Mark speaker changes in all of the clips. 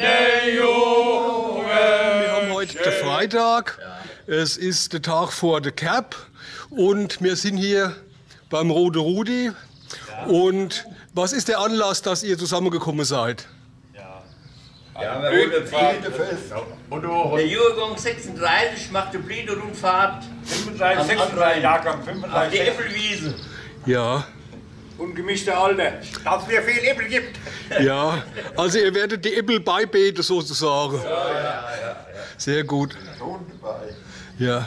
Speaker 1: Wir haben heute den Freitag, es ist der Tag vor der Kerb und wir sind hier beim Rote Rudi. Und was ist der Anlass, dass ihr zusammengekommen seid?
Speaker 2: Ja, der Jahrgang 36 macht die Blüte-Rundfahrt
Speaker 3: 35, Jahrgang 35.
Speaker 2: auf die Äpfelwiese.
Speaker 1: Ja,
Speaker 3: Ungemischte Alter, dass es viel Äpfel gibt.
Speaker 1: ja. Also ihr werdet die Äpfel beibeten sozusagen. Ja. Sehr gut. Ja.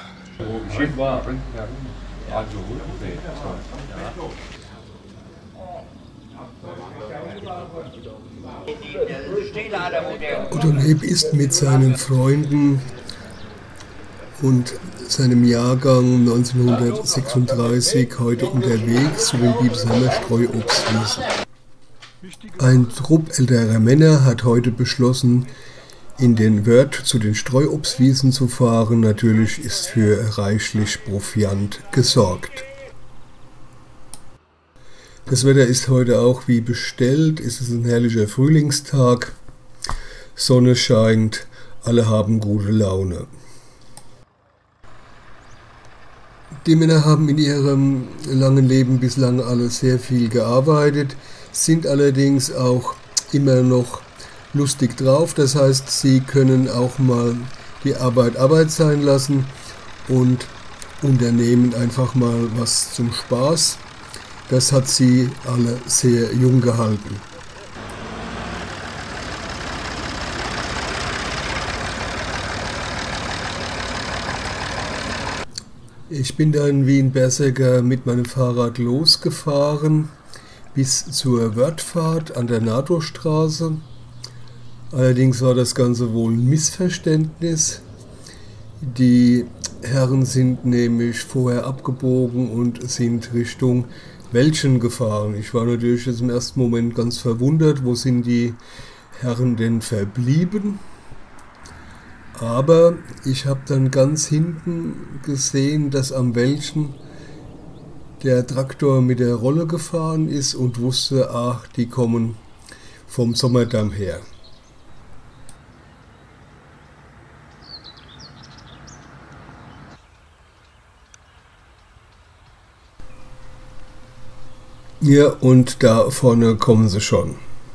Speaker 4: Otto Leb ist mit seinen Freunden und seinem Jahrgang 1936 heute unterwegs zu den Biebsheimer Streuobstwiesen. Ein Trupp älterer Männer hat heute beschlossen, in den Wörth zu den Streuobstwiesen zu fahren. Natürlich ist für reichlich Proviant gesorgt. Das Wetter ist heute auch wie bestellt. Es ist ein herrlicher Frühlingstag. Sonne scheint, alle haben gute Laune. Die Männer haben in ihrem langen Leben bislang alle sehr viel gearbeitet, sind allerdings auch immer noch lustig drauf. Das heißt, sie können auch mal die Arbeit Arbeit sein lassen und unternehmen einfach mal was zum Spaß. Das hat sie alle sehr jung gehalten. Ich bin dann wie ein Berserker mit meinem Fahrrad losgefahren bis zur Wörthfahrt an der NATO-Straße. Allerdings war das Ganze wohl ein Missverständnis. Die Herren sind nämlich vorher abgebogen und sind Richtung Welschen gefahren. Ich war natürlich jetzt im ersten Moment ganz verwundert, wo sind die Herren denn verblieben? Aber ich habe dann ganz hinten gesehen, dass am Welschen der Traktor mit der Rolle gefahren ist und wusste, ach, die kommen vom Sommerdamm her. Ja, und da vorne kommen sie schon.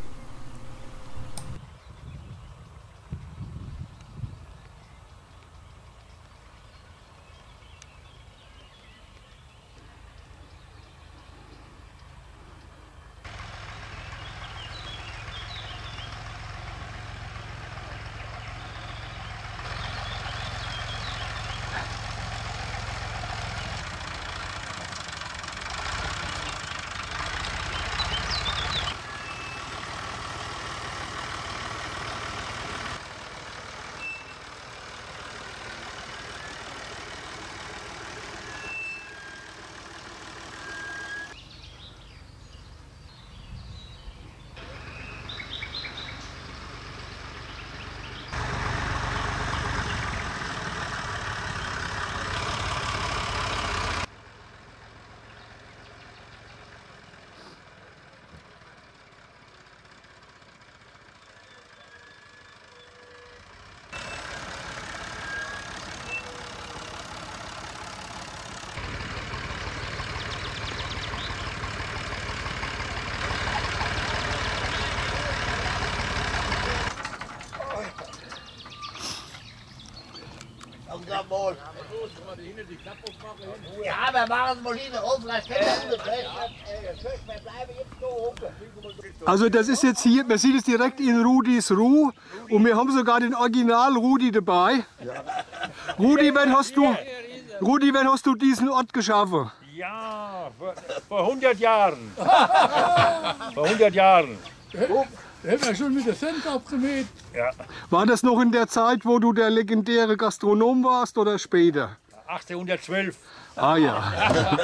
Speaker 2: Ja, aber machen Sie mal hinten auf, vielleicht kennt ihr das recht. Wir bleiben jetzt da hocken.
Speaker 1: Also das ist jetzt hier, man sieht es direkt in Rudis Ruh und wir haben sogar den Original Rudi dabei. Rudi, wann hast du diesen Ort geschaffen?
Speaker 3: Ja, vor 100 Jahren. Vor 100 Jahren.
Speaker 5: Da hätten wir schon mit der Cent abgemäht.
Speaker 3: Ja.
Speaker 1: War das noch in der Zeit, wo du der legendäre Gastronom warst oder später?
Speaker 3: 1812.
Speaker 1: Ah ja.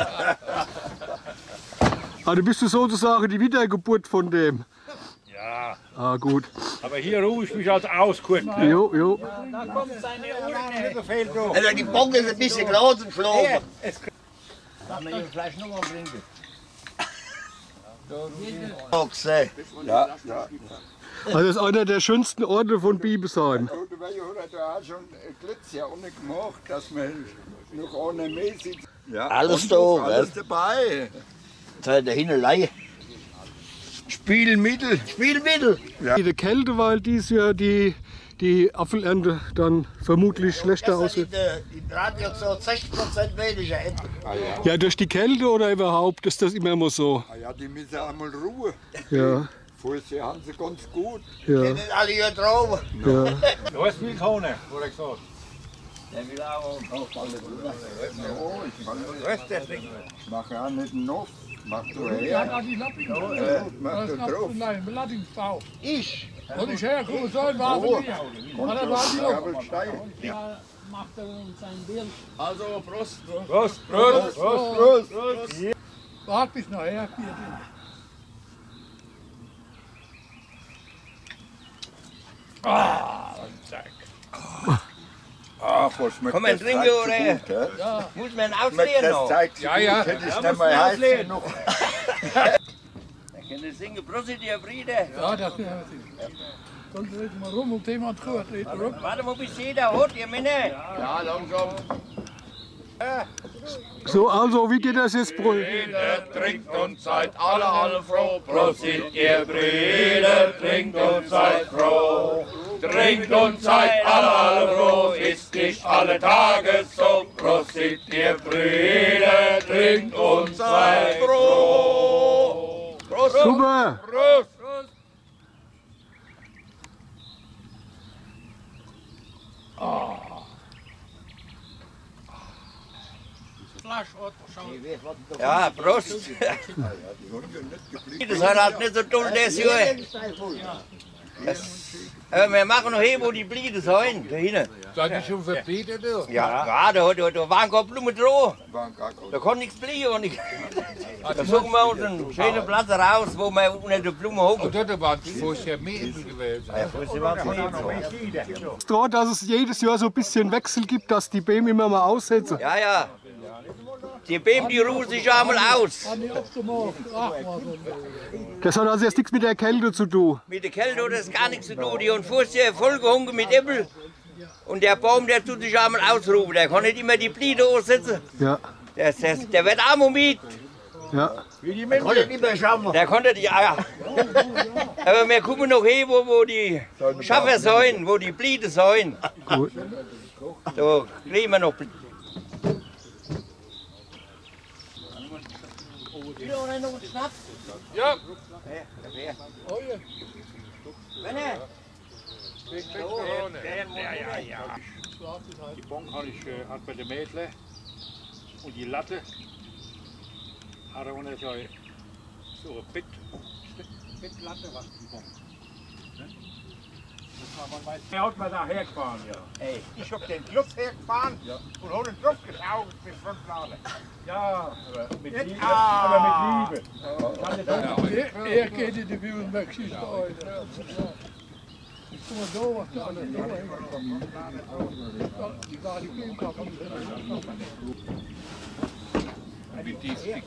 Speaker 1: Also bist du sozusagen die Wiedergeburt von dem?
Speaker 3: Ja.
Speaker 1: Ah gut.
Speaker 3: Aber hier ruhe ich mich als aus kurz.
Speaker 1: Jo, jo.
Speaker 2: Da kommt seine Urne. Also die Bonke ist ein bisschen groß und schlafen. Kann man hier vielleicht noch mal trinken?
Speaker 3: Ja, ja.
Speaker 1: Also das ist einer der schönsten Orte von Bibelsheim.
Speaker 6: Und wir haben da auch schon letztes Jahr ohne gemacht, dass man noch ohne mehr sitzt. Ja,
Speaker 2: Alles da,
Speaker 6: alles dabei.
Speaker 2: Da Hinelei.
Speaker 6: Spielmittel.
Speaker 2: Spielmittel.
Speaker 1: Die Kälte, weil dies Jahr die Apfelernte dann vermutlich schlechter aussieht.
Speaker 2: Die Draht jetzt so 60% weniger.
Speaker 1: Ja, durch die Kälte oder überhaupt ist das immer immer so?
Speaker 6: Ah ja, die müssen einmal Ruhe.
Speaker 1: Ja,
Speaker 6: Vorher haben sie ganz gut.
Speaker 1: ja,
Speaker 2: Die sind alle hier drauf.
Speaker 1: ja.
Speaker 3: Du hast viel Krone, wurde ich gesagt.
Speaker 2: Der will auch.
Speaker 6: Ich mache auch nicht noch. Mach du
Speaker 5: Ja,
Speaker 6: her.
Speaker 5: da die Lappen.
Speaker 6: Mach
Speaker 5: Das
Speaker 6: du
Speaker 5: ist
Speaker 6: drauf.
Speaker 5: eine Beladungsbau.
Speaker 2: Ich.
Speaker 5: Und ich herkomme, so ein war für mich. Aber da war die auch.
Speaker 6: Kabelstein.
Speaker 5: Da macht er uns sein Bild.
Speaker 3: Also, Prost.
Speaker 6: Prost, Prost, Prost, Prost.
Speaker 5: Wart bis nachher.
Speaker 6: Ach, was schmeckt
Speaker 2: Komm, ein
Speaker 6: das
Speaker 2: Trinken,
Speaker 6: Zeug so
Speaker 2: oder?
Speaker 6: gut, hä?
Speaker 2: Muss man
Speaker 6: Schmeckt
Speaker 2: ausleeren
Speaker 6: das
Speaker 2: noch.
Speaker 6: Zeug so
Speaker 3: Ja,
Speaker 6: gut,
Speaker 3: ja.
Speaker 6: hätte ich
Speaker 3: Da
Speaker 6: nicht
Speaker 3: muss
Speaker 6: mal
Speaker 3: man
Speaker 6: heiß
Speaker 3: auslehnen.
Speaker 6: genug.
Speaker 2: Da kann ich singen, Prost, ihr Brüder.
Speaker 5: Ja, das ist ja. Kommt jetzt mal rum und jemand gehört.
Speaker 2: Warte mal, bis jeder hat, ihr Männer.
Speaker 6: Ja, langsam.
Speaker 1: So, also, wie geht das jetzt?
Speaker 3: Brüder, trinkt und seid alle froh. Prosit, ihr Brüder, trinkt und seid froh. Trinkt und seid alle froh, ist nicht alle Tage so. Prosit, ihr Brüder, trinkt und seid froh. Prost,
Speaker 1: Super!
Speaker 3: Prost.
Speaker 2: Ja, Prost. Das hat halt nicht so dumm, das Jahr. Aber wir machen noch hier, wo die Bliede sind, da hinten.
Speaker 3: Seid ihr schon verbetet?
Speaker 2: Ja, da waren keine Blumen drauf.
Speaker 6: Waren gar keine.
Speaker 2: Da kann nichts blieben. Und da suchen wir uns einen schönen Platz raus, wo wir unter der Blume hocken.
Speaker 3: Da waren vorher mehr Äpfel gewesen.
Speaker 1: Dort, dass es jedes Jahr so ein bisschen Wechsel gibt, dass die Bäume immer mal aussetzen.
Speaker 2: Ja, ja. Die Bäume, die ruhen sich einmal aus.
Speaker 5: Kann ich auch gemacht. Ach, was so.
Speaker 1: Das hat also jetzt nichts mit der Kälte zu tun.
Speaker 2: Mit der Kälte hat das gar nichts zu tun. Die haben vorher vollgehungen mit Äpfel. Und der Baum, der tut sich einmal ausruhen. Der kann nicht immer die Bliede aussetzen.
Speaker 1: Ja,
Speaker 2: Der wird arm und mit.
Speaker 1: ja.
Speaker 2: Der konnte die, ja. Aber wir gucken noch hin, wo die Schaffer sind, wo die Bliede sind.
Speaker 1: Gut.
Speaker 2: Da kriegen wir noch Bliede.
Speaker 3: Ja. Die Bon hat bei der Mädle und die Latte hat er unter so eine Bettlatte, was die Bon. Er hat mal da hergefahren, ja.
Speaker 2: Hey.
Speaker 3: Ich hab den Club hergefahren und hab den Club gesaugt mit 5 Laden. Ja, aber mit Liebe. Aber mit Liebe.
Speaker 5: Er geht in die Bibel weg, schießt er heute. Ich guck mal so, was da alles so hängt. Die war die Filmkappen.
Speaker 3: Mit die Stick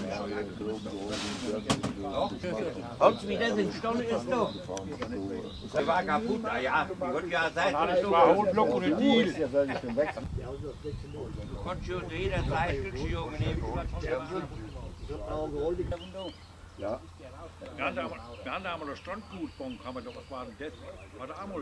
Speaker 2: Und wie das entstanden ist, doch. Der war kaputt, ja. Die wird ja seit
Speaker 3: Das war Hohenlock und ein Deal.
Speaker 2: Konnt schon jeder 3 Stückchen Jungen nehmen.
Speaker 3: Wir hatten einmal eine Strandgutbonk, haben wir doch, was war denn das? War der einmal.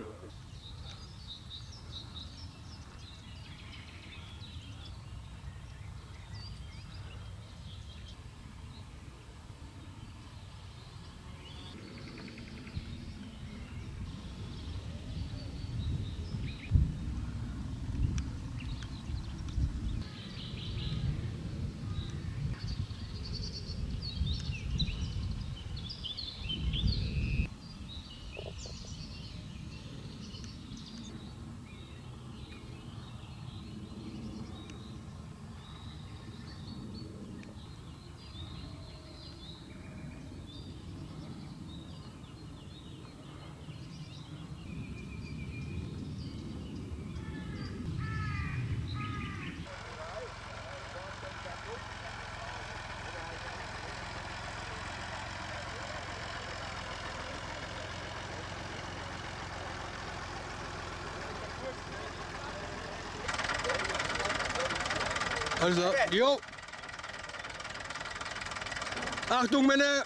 Speaker 1: Also, jo. Achtung, Männer!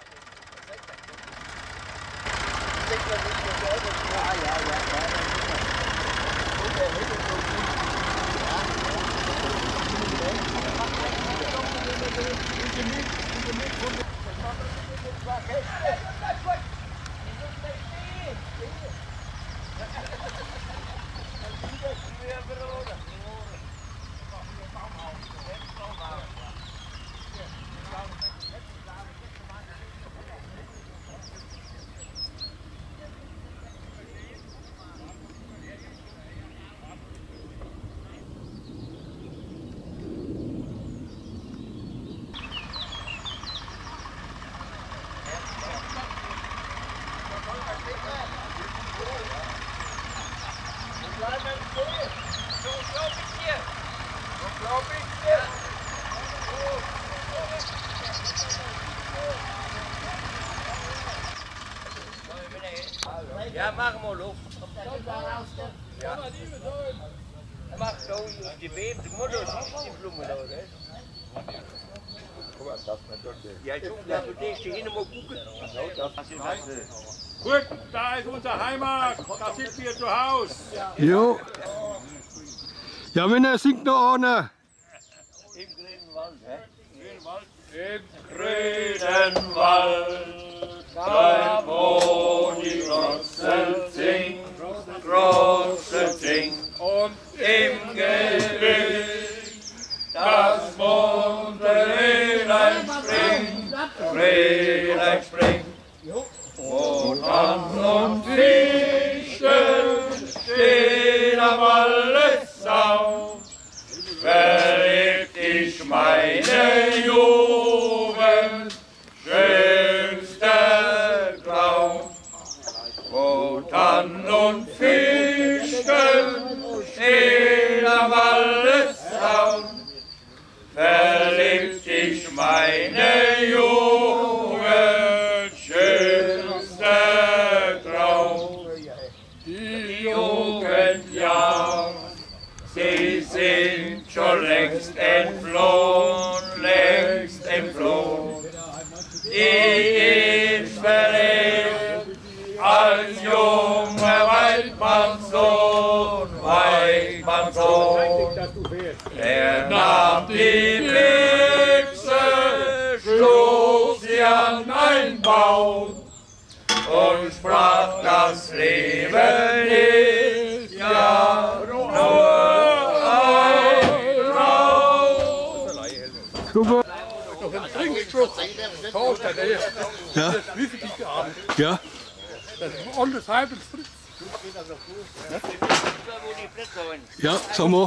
Speaker 2: Ja, mach mal Luft. Ja. Mach da auf die Weben, die Mutter ist die Blume da, oder? Ja, ich guck, dass du dich hin mal gucken.
Speaker 3: Gut, da ist unsere Heimat, da sind wir zu Hause.
Speaker 1: Jo. Ja, Männer, singt noch einer.
Speaker 2: Im grünen Wald, hä?
Speaker 3: Im grünen Wald, da wo die Rosse singt, und im Gebüsch das bunte Rehlein springt, und an und Fichten steht am Waldesau, verlebt ich meine Jugend, schönster Traum. Wo Tannen und Fichten stehen am Waldesau, verlebt ich meine Jugend, schönster Traum. Die Jugendjahre, sie sind schon längst entflohen, Ich verlebt als junger Waldmannssohn, Er nahm die Büchse, schlug sie an ein Baum und sprach, das Leben ist ja nur ein Traum.
Speaker 1: Super. Ja.
Speaker 5: Wie viel die gearbeitet?
Speaker 1: Ja.
Speaker 5: Das ist alles halb und Fritz.
Speaker 1: Ja, sag mal.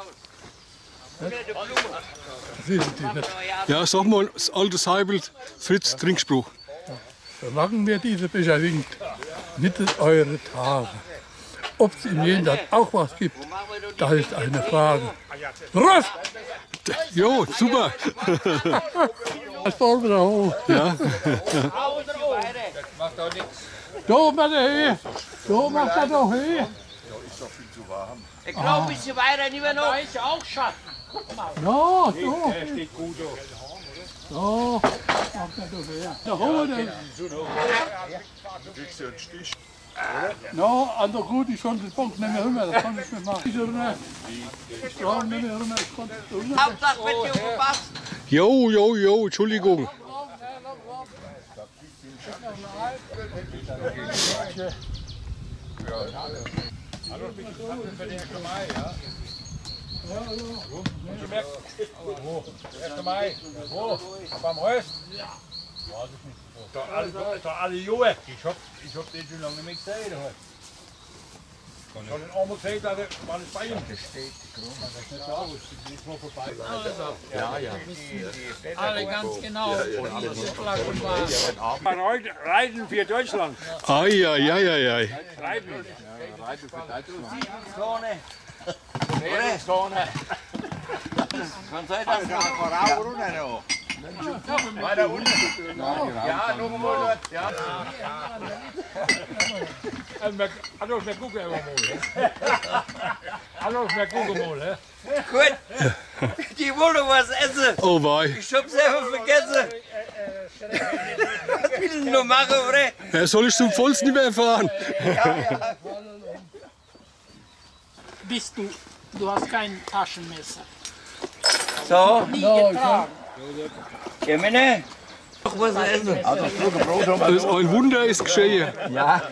Speaker 5: Wissen die nicht.
Speaker 1: Ja, sag mal, das alte Seibelt Fritz Trinkspruch.
Speaker 5: Solange mir diese Becher winkt, nicht eure Tage. Ob es im Jenseits auch was gibt, das ist eine Frage. Prost!
Speaker 1: Jo, super.
Speaker 5: Das wollen wir da hoch.
Speaker 1: Ja.
Speaker 5: Da macht er her. Da macht er doch her.
Speaker 2: Ich glaube, ein bisschen weiter nicht mehr noch. Da ist ja auch Schatten.
Speaker 5: Ja, so. Der steht gut auf. So, macht er doch her. Da holen wir den. No, an der Gut, ich konnte den Punkt nicht mehr rüber, das kann ich nicht machen. Ich kann nicht mehr rüber, ich konnte es rüber.
Speaker 2: Hauptsache, wenn dir verpasst.
Speaker 1: Jo, Entschuldigung.
Speaker 3: Alle Jahre. Ich hab den schon lange nicht gesehen. Ich habe den einmal gesehen, dass er mal bei ihm steht.
Speaker 7: Alle ganz genau.
Speaker 3: Reiten für Deutschland.
Speaker 1: Ai.
Speaker 3: Reiten.
Speaker 2: Kann sein, dass
Speaker 3: Weiter unten. Ja, noch einmal dort. Ja.
Speaker 7: Alles mehr gucken mal. Alles mehr gucken mal.
Speaker 2: Gut, die wollen was essen.
Speaker 1: Oh wei.
Speaker 2: Ich hab's selber vergessen. Was will ich noch machen, oder?
Speaker 1: Ja, soll ich zum Volks nicht mehr fahren?
Speaker 8: Bist du hast kein Taschenmesser.
Speaker 2: So,
Speaker 8: Nie getragen.
Speaker 2: ja, Männer. Noch was essen.
Speaker 1: Das ist ein Wunder ist geschehen.
Speaker 2: Ja.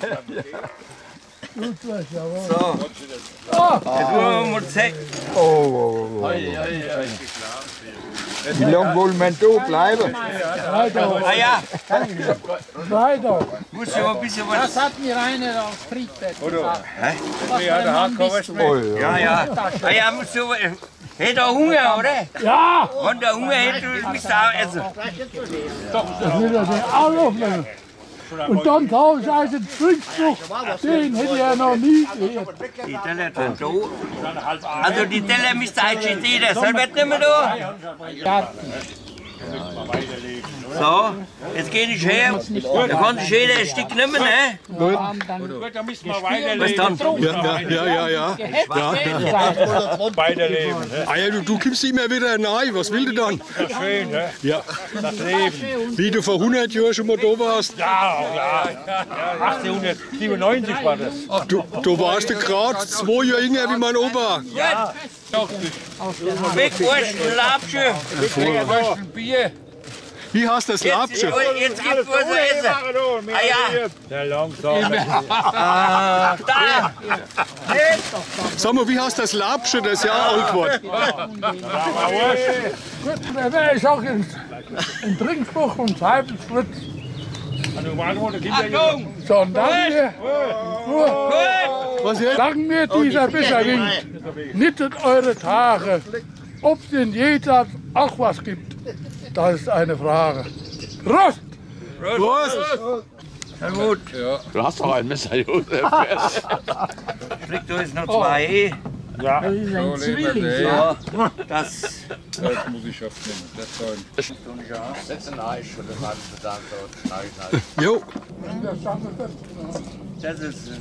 Speaker 2: So. Jetzt wollen wir mal zeigen.
Speaker 6: Wie lange wollen wir da bleiben?
Speaker 2: Ah ja,
Speaker 5: Weiter.
Speaker 2: muss ja ein bisschen was.
Speaker 8: Das hat mir einer aus Friedberg gesagt.
Speaker 7: Ja, der Hardcore ist mit.
Speaker 2: Ja, ja. Ah ja, musst du. Hätt er Hunger, oder?
Speaker 5: Ja,
Speaker 2: Wenn der Hunger hätte, müsst ihr auch essen.
Speaker 5: das will er sich auch noch nehmen. Und dann tausche ich einen Trinkspruch, den hätte er noch nie gehört.
Speaker 2: Die Teller sind da. Also die Teller müsst ihr eigentlich sehen, das soll nicht mehr da. So, jetzt geh ich her. Da kann sich jeder ein Stück nehmen, ne?
Speaker 7: Gut, dann müssen wir
Speaker 2: Was
Speaker 7: weiterleben.
Speaker 2: dann?
Speaker 1: Ja.
Speaker 7: Weiterleben.
Speaker 1: Ah ja, du kommst immer wieder rein. Was will du dann?
Speaker 7: Das ist schön, ne?
Speaker 1: Ja.
Speaker 7: Das Leben.
Speaker 1: Wie du vor 100 Jahren schon mal da warst.
Speaker 7: Ja. 1897 war das.
Speaker 1: Du warst gerade 2 Jahre jünger wie mein Opa.
Speaker 2: Wegwursten, Labsche.
Speaker 7: Ein Bier.
Speaker 1: Wie heißt das Labsche?
Speaker 2: Jetzt gibt's was zu essen. Ah ja,
Speaker 7: Der langsam.
Speaker 2: da.
Speaker 1: Sag mal, wie heißt das Labsche? Das ist ja ein Altwort.
Speaker 5: Gut, da wäre ich auch ein Trinkspruch und Seibelfritz.
Speaker 2: Achtung!
Speaker 5: Sondern wir,
Speaker 1: Was jetzt?
Speaker 5: sagen mir dieser Becher winkt, nittet eure Tage, ob es in jenseits auch was gibt. Das ist eine Frage. Prost!
Speaker 1: Prost!
Speaker 2: Na gut.
Speaker 3: Du hast doch ein Messer, Josef.
Speaker 2: Kriegt du jetzt noch 2?
Speaker 7: Ja,
Speaker 8: Das ist ein Zwilling.
Speaker 2: Ja, das.
Speaker 7: das muss ich aufnehmen. Das soll.
Speaker 3: Setz ein Eis und dann machen wir dann so. Schneiden.
Speaker 1: Jo.
Speaker 2: Das ist.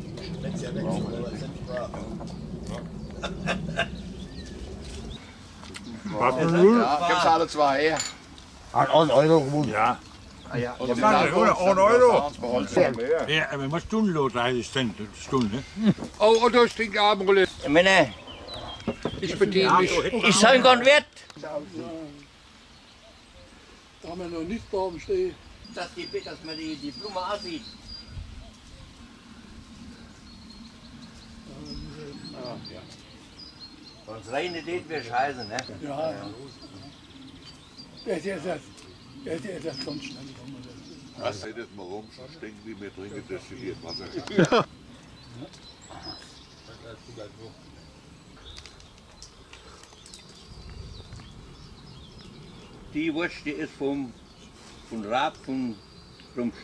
Speaker 3: Gibt's alle zwei her?
Speaker 7: Ja.
Speaker 3: Ja.
Speaker 7: €1. Ja, aber was stundenlos 30 Cent Stunde.
Speaker 6: Oh, da ist die Gabenrolle.
Speaker 2: Männer,
Speaker 6: Ich bediene mich.
Speaker 2: ich soll einen Konvert.
Speaker 5: Da haben wir noch nicht da oben stehen.
Speaker 2: Dass man die Blume aussieht. Sonst regnet es wäre scheiße, ne?
Speaker 5: Ja. Der ist das ganz schnell.
Speaker 9: Was seht jetzt mal rum, sonst denken die, wir trinken destilliert Wasser.
Speaker 2: Die Wurst, die ist von Rab, von Rumpst.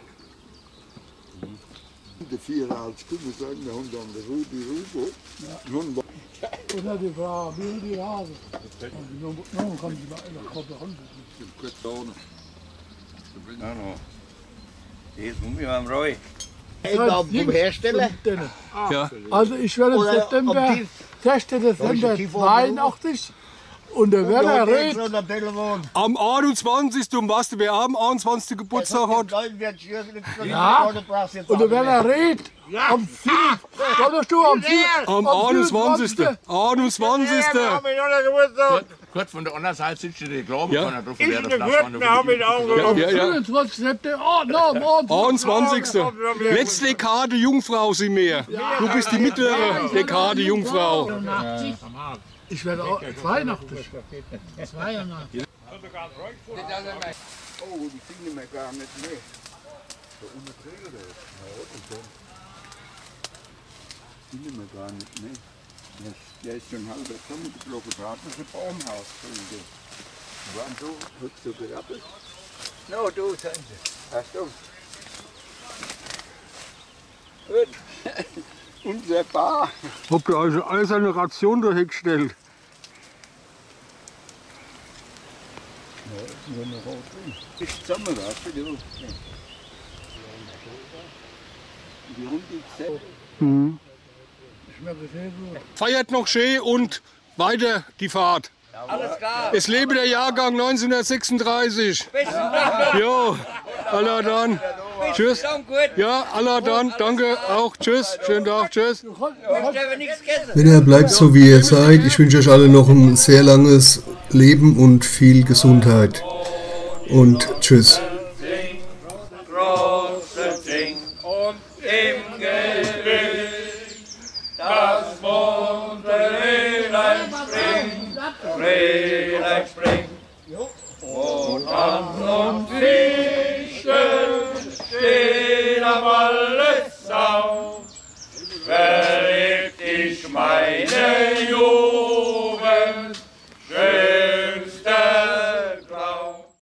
Speaker 6: De 4 als Kunden sagen, wir haben dann die Rubo.
Speaker 5: Oder die Frage, wie die Hase. Nun kann die mal
Speaker 2: Ja, no. Die ist von mir am Roy.
Speaker 5: Vom
Speaker 6: Hersteller?
Speaker 1: Ja.
Speaker 5: Also ich werde im
Speaker 6: Oder
Speaker 5: September,
Speaker 6: ob die-
Speaker 5: 6. September 82 und der Werner Reth,
Speaker 1: Am 21. Um was wer am 21. Geburtstag hat.
Speaker 5: ja, und der Werner Reth am 7. Solltest du am 7.
Speaker 1: Am 21. 21.
Speaker 3: Gut, von der anderen Seite sitzt die Glauben
Speaker 1: Ja.
Speaker 3: von der Drucke wäre das
Speaker 1: Ja, ja.
Speaker 5: 25. September, oh, no,
Speaker 1: 21. Letzte Dekade Jungfrau sind wir. Du bist die mittlere Dekade Jungfrau.
Speaker 5: ich werde auch 82.
Speaker 8: 82.
Speaker 6: Oh, die finden wir gar nicht mehr. Die finden wir gar nicht mehr. Der ist schon halb zusammengebrochen, da hat man ein Baumhaus drin. Waren so, hat so gerappelt.
Speaker 2: No, du sind sie.
Speaker 6: Ach so. Unser Bar.
Speaker 1: Habt ihr also alles eine Ration dahingestellt?
Speaker 6: Ja. Ist Sommer, weißt du? Die Runde
Speaker 5: Mhm. Schmeckt sehr gut.
Speaker 1: Feiert noch schön und weiter die Fahrt.
Speaker 2: Alles klar.
Speaker 1: Es lebe der Jahrgang 1936.
Speaker 2: Besten Dank.
Speaker 1: Jo, Allah dann. Tschüss. Ja, Allah dann. Danke auch. Tschüss. Schönen Tag. Tschüss.
Speaker 4: Männer, bleibt so wie ihr seid. Ich wünsche euch alle noch ein sehr langes Leben und viel Gesundheit. Und tschüss.
Speaker 3: Und im Gewicht das bunte Rehlein springt, und an und Fichten steht am alles auf, verlegt ich meine Jugend.